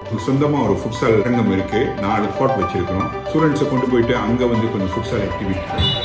சொந்தமா ஒரு futsal அரங்கம் இருக்கு. 4 கோர்ட் வச்சிருக்கோம். ஸ்டூடண்ட்ஸை கொண்டு போயிட்டு அங்க வந்து கொஞ்சம் futsal ஆக்டிவிட்டி.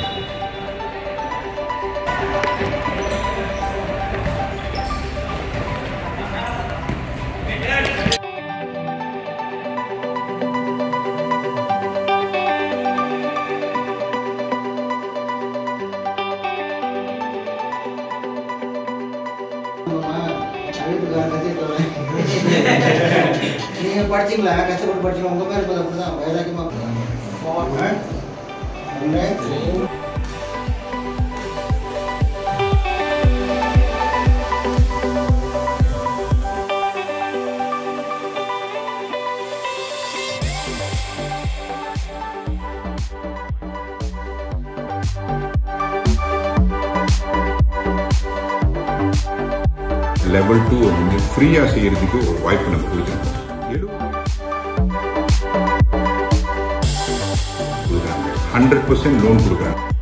நீங்க படிச்சீங்களா கஷ்டப்பட்டு படிச்சீங்க உங்க பேர் இப்ப அப்படிதான் வைராக்கியமா level 2 வந்து ஃப்ரீயா செய்யறதுக்கு ஒரு வாய்ப்பு நம்ம கொடுத்துருக்கோம். 100% லோன் கொடுக்குறாங்க.